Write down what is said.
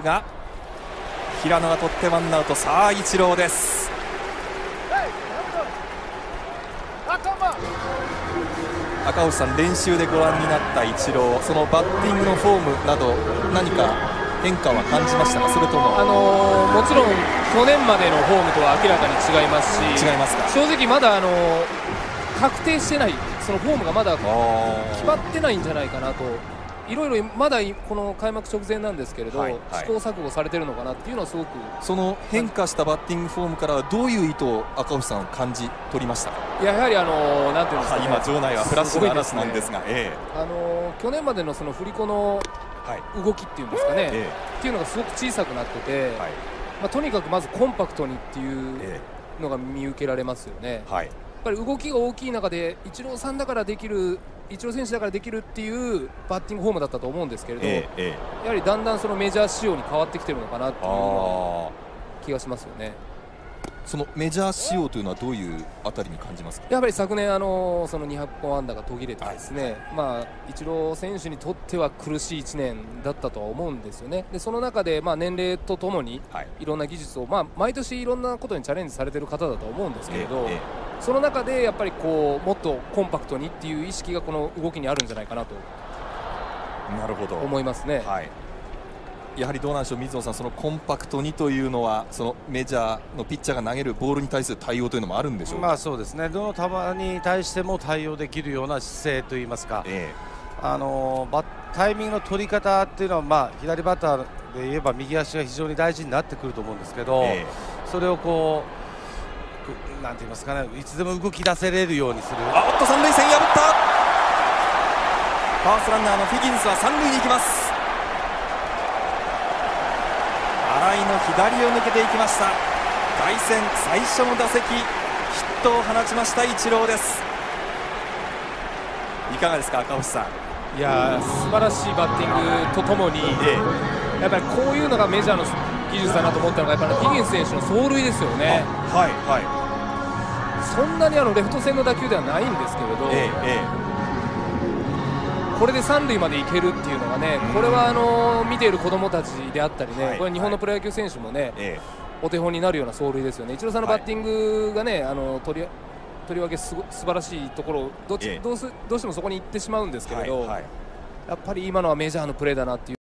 が平野が取ってワンアウト。さあイチローです。赤星さん、練習でご覧になったイチロー、そのバッティングのフォームなど何か変化は感じましたか？それとももちろん去年までのフォームとは明らかに違いますし、 違いますか？ 正直まだ確定してない、そのフォームがまだ決まってないんじゃないかなと。いろいろまだこの開幕直前なんですけれど、試行錯誤されてるのかなっていうのはすごく。 その変化したバッティングフォームからはどういう意図を赤星さん感じ取りましたか？ やはりなんていうんですかね、 今場内はフラッシュの嵐なんですが、 去年までのその振り子の動きっていうんですかね、っていうのがすごく小さくなってて、とにかくまずコンパクトにっていうのが見受けられますよね。やっぱり動きが大きい中でイチローさんだからできる、イチロー選手だからできるっていうバッティングフォームだったと思うんですけれど、やはりだんだんそのメジャー仕様に変わってきてるのかなっていう気がしますよね。 そのメジャー仕様というのはどういうあたりに感じますか？ やはり昨年その200本安打が途切れてですね、イチロー選手にとっては苦しい1年だったとは思うんですよね。でその中で年齢とともにいろんな技術を、毎年いろんなことにチャレンジされている方だと思うんですけれど、その中でやっぱりもっとコンパクトにっていう意識がこの動きにあるんじゃないかなと思いますね。 やはりどうなんでしょう、水野さん、そのコンパクトにというのはそのメジャーのピッチャーが投げるボールに対する対応というのもあるんでしょうか？ そうですね、どの球に対しても対応できるような姿勢といいますか、タイミングの取り方っていうのは、左バッターで言えば右足が非常に大事になってくると思うんですけど、それをなんて言いますかね、いつでも動き出せれるようにする。 三塁線破った。ファーストランナーのフィギンスは三塁に行きます。新井の左を抜けていきました。凱旋最初の打席ヒットを放ちましたイチローです。いかがですか赤星さん？ いや素晴らしいバッティングとともに、やっぱりこういうのがメジャーの技術だなと思ったのがやっぱりフィギンス選手の走塁ですよね。そんなにレフト線の打球ではないんですけれど、これで三塁まで行けるっていうのがね、これは見ている子どもたちであったりね、これ日本のプロ野球選手もね、お手本になるような走塁ですよね。イチローさんのバッティングがね、とりわけ素晴らしいところ、どうしてもそこに行ってしまうんですけれど、やっぱり今のはメジャーのプレーだなっていう。